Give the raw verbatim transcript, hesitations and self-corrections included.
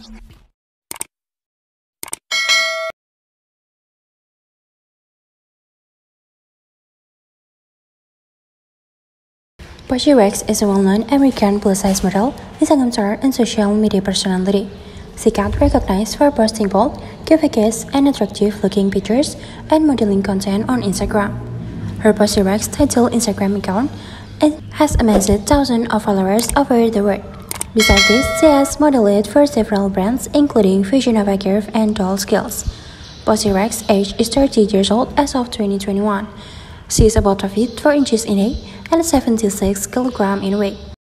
Posey Rex is a well-known American plus-size model, Instagram star, and social media personality. She got recognized for posting bold, cute and attractive-looking pictures and modeling content on Instagram. Her Posey Rex titled Instagram account has amassed thousands of followers over the world. Besides this, she has modeled for several brands, including Fusion Curve and Doll Skills. Posey Rex's age is thirty years old as of twenty twenty-one. She is about five feet four inches in height and seventy-six kilograms in weight.